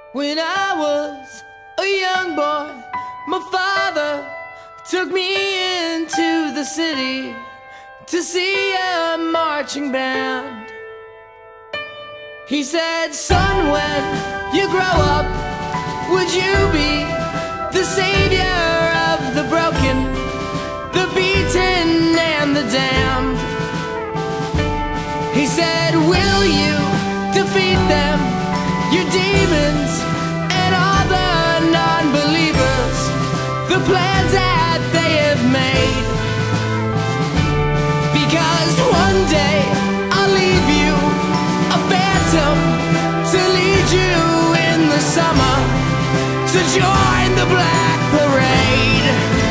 When I was a young boy, my father took me into the city to see a marching band. He said, "Son, when you grow up, would you be the savior of the broken, the beaten and the damned?" He said, "Will you defeat them, your demons and all the non-believers, the plans that they have made? Because one day I'll leave you a phantom to lead you in the summer to join the Black Parade."